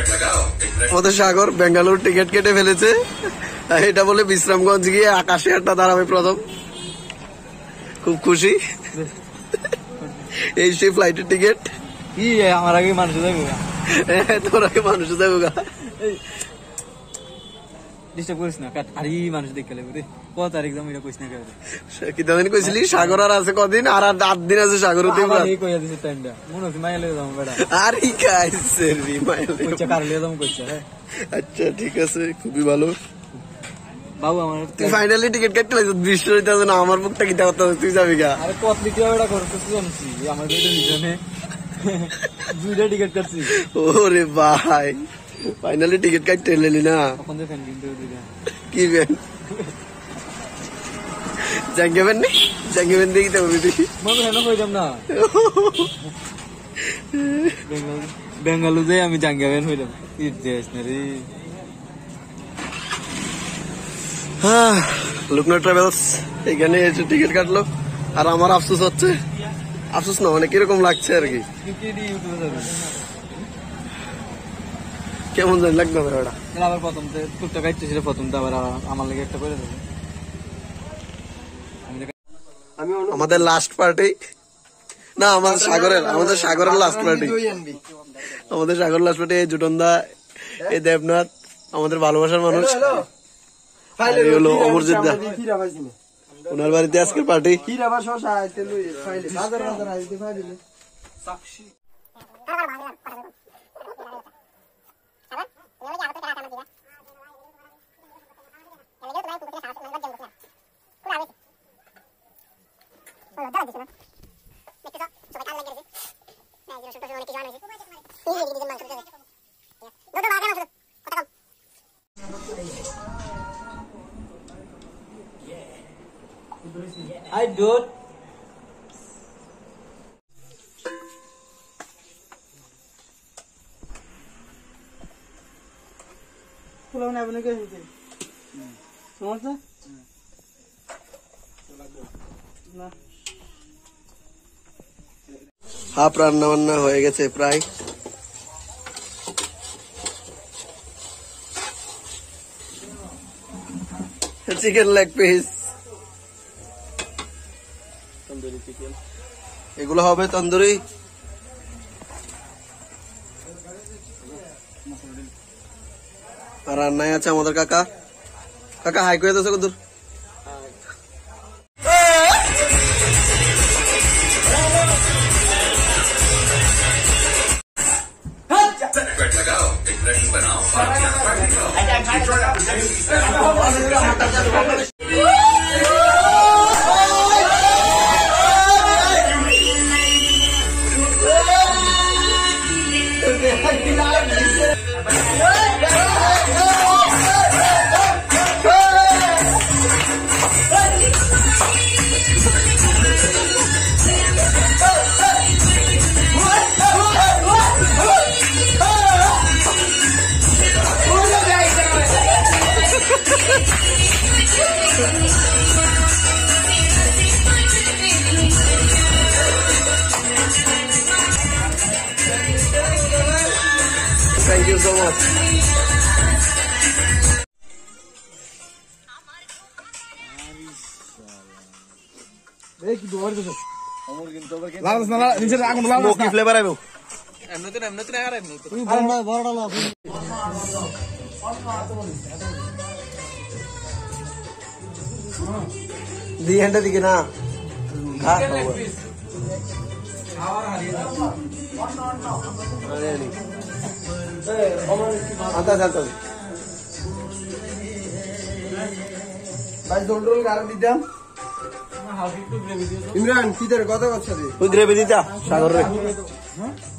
আমাদের সাগর বেঙ্গালুরু টিকিট কেটে ফেলেছে, এটা বলে বিশ্রামগঞ্জ গিয়ে আকাশে একটা দাঁড়াবে প্রথম। খুব খুশি, এই সেই ফ্লাইটের টিকিট। কি আমার আগে মানুষ যাবো, তোর আগে মানুষ যাবো গা। ডিস্টার্ব করিস না, আরে মানুষ দেখে রে কত তারিখ যাবো এটা কইস না। কি দিন কইছিলি সাগর আর আছে কদিন, আর 8 দিন আছে সাগর। কইয়া দিছে টাইমটা মনে হচ্ছে মাইলে যাবো বেটা। আরে কাইছে রে মাইলে কইছে কারলে যাবো কইছে। আচ্ছা ঠিক আছে, খুবই ভালো বাবু। আমার তুই ফাইনালি টিকিট কাটতে লাগছে, বৃষ্টি হইতেছে না, আমার মুখটা কি দেওয়া, তুই যাবি গা। আরে কত লিখে এটা করতেছি জানছি, আমার দুইটা 2টা টিকিট কাটছি। ওরে ভাই ফাইনালি টিকিট কাটতে এলি না? কি ব্যান জাঙ্গেবেন নি, জাঙ্গেবেন দেখি তো না বেঙ্গালুরু আমি জাঙ্গেবেন হইলাম রে। লুকনা ট্রাভেলস এখানে এসে টিকিট কাটলো, আর আমার আফসোস হচ্ছে, আফসোস না মানে কিরকম লাগছে আর কি, কেমন জানি লাগবে ওটা। আবার প্রথম টুকটা কাটতেছিল, প্রথমটা আবার আমার লাগে একটা করে দেবে। আমাদের লাস্ট পার্টি না, আমাদের সাগরের লাস্ট পার্টি, আমাদের সাগর লাস্ট পার্টি। এই জুটনদা, এই দেবনাথ, আমাদের ভালোবাসার মানুষ হলো অমরজিৎ দা, ওনার বাড়িতে আজকের party. I don't. Pulang na abang kayo dito. Semua na. Half রান্না বান্না হয়ে গেছে প্রায়। Chicken leg piece, tandoori chicken, এগুলো হবে তন্দুরি। আর রান্নায় আছে আমাদের কাকা। কাকা হাই করে দিয়েছে কদূর? Thank you so much. Smoky flavor है वो। এমনিতে না আর এমনিতে। দিয়ে হ্যান্ডে দিকে না। आता चालतो ইমরান কি তোর কথা করছিস? ওই গ্রেভি দিতা সাগর রে।